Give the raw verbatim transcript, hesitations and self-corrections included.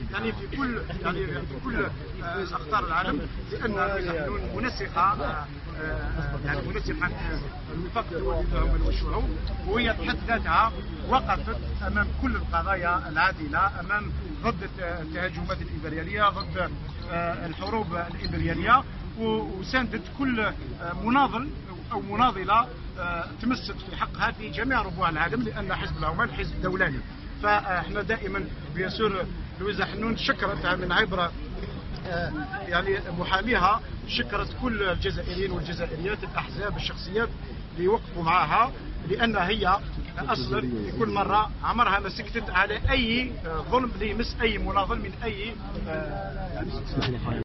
يعني في كل يعني في كل اقطار العالم، لان لويزا حنون منسقه يعني منسقه الوفاق الدولي للامم والشعوب، وهي بحد ذاتها وقفت امام كل القضايا العادله، امام ضد التهجمات الامبرياليه، ضد الحروب الامبرياليه، وساندت كل مناضل او مناضله تمسك في حقها في جميع ربوع العالم، لان حزب العمال حزب دولاني. فاحنا دائما بيسور لويزا حنون شكرت من عبر يعني محاميها، شكرت كل الجزائريين والجزائريات، الاحزاب، الشخصيات اللي وقفوا معها، لان هي اصلا في كل مره عمرها ما سكتت على اي ظلم اللي يمس اي مناضل من اي